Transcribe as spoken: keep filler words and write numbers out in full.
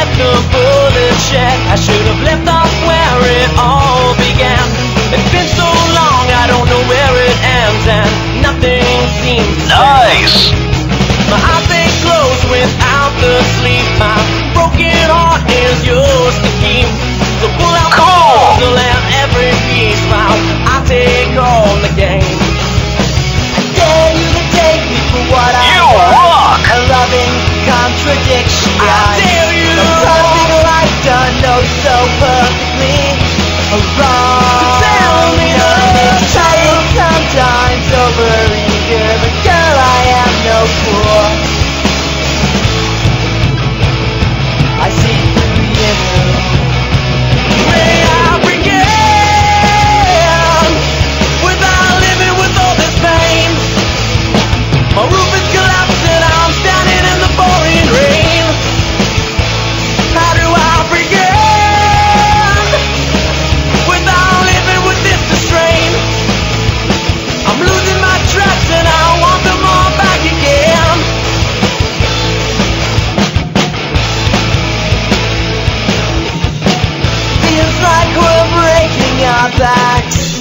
let the bullet shed. I should have left off where it all began. It's been so long, I don't know where it ends, and nothing seems Nice. my eyes they close without the sleep. My broken heart is yours to keep. So pull out Cool. the puzzle and every piece while I take on the game. I dare you to take me for what I You was. rock. A loving contradiction. I dare you. A perfect life done oh so perfectly wrong. So tell me the truth. Sometimes over eager, but girl I am no fool. I see through you. May I begin without living with all this pain? My roof is collapsing, I'm standing in the pouring rain. How do I begin without living with this strain? I'm losing my tracks and I want them all back again. Feels like we're breaking our backs.